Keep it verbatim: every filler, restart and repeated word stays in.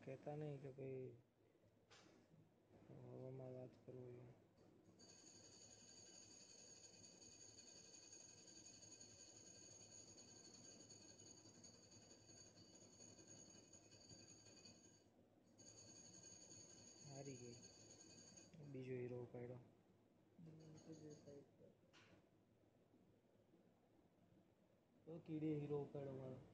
કહેતા નહીં કે ભાઈ હવામાં વાત કરવું એ હારી ગઈ. બીજો હીરો ઉપાડ્યો. તો કીડી હીરો ઉપાડ્યો મારો.